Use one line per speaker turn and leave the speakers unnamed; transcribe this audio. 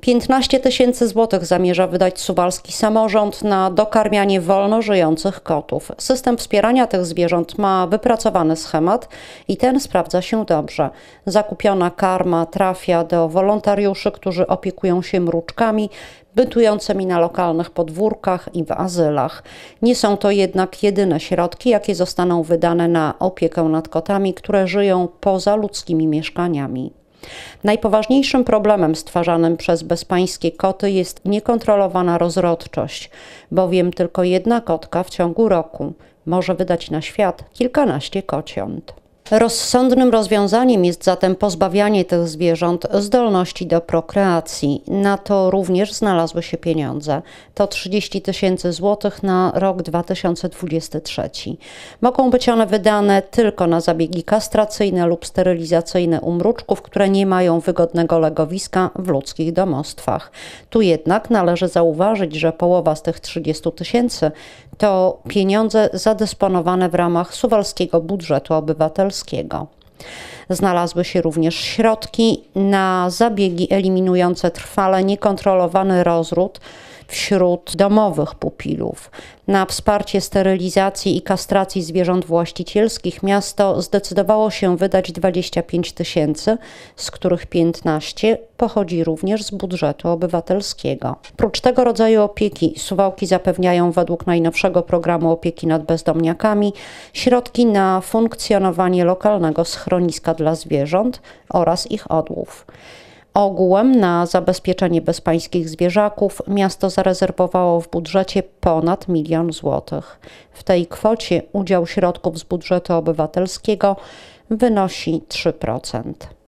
15 tysięcy złotych zamierza wydać suwalski samorząd na dokarmianie wolno żyjących kotów. System wspierania tych zwierząt ma wypracowany schemat i ten sprawdza się dobrze. Zakupiona karma trafia do wolontariuszy, którzy opiekują się mruczkami bytującymi na lokalnych podwórkach i w azylach. Nie są to jednak jedyne środki, jakie zostaną wydane na opiekę nad kotami, które żyją poza ludzkimi mieszkaniami. Najpoważniejszym problemem stwarzanym przez bezpańskie koty jest niekontrolowana rozrodczość, bowiem tylko jedna kotka w ciągu roku może wydać na świat kilkanaście kociąt. Rozsądnym rozwiązaniem jest zatem pozbawianie tych zwierząt zdolności do prokreacji. Na to również znalazły się pieniądze. To 30 tysięcy złotych na rok 2023. Mogą być one wydane tylko na zabiegi kastracyjne lub sterylizacyjne u mruczków, które nie mają wygodnego legowiska w ludzkich domostwach. Tu jednak należy zauważyć, że połowa z tych 30 tysięcy to pieniądze zadysponowane w ramach suwalskiego budżetu obywatelskiego. Znalazły się również środki na zabiegi eliminujące trwale niekontrolowany rozród wśród domowych pupilów. Na wsparcie sterylizacji i kastracji zwierząt właścicielskich miasto zdecydowało się wydać 25 tysięcy, z których 15 pochodzi również z budżetu obywatelskiego. Prócz tego rodzaju opieki Suwałki zapewniają według najnowszego programu opieki nad bezdomniakami środki na funkcjonowanie lokalnego schroniska dla zwierząt oraz ich odłów. Ogółem na zabezpieczenie bezpańskich zwierzaków miasto zarezerwowało w budżecie ponad 1 000 000 złotych. W tej kwocie udział środków z budżetu obywatelskiego wynosi 3%.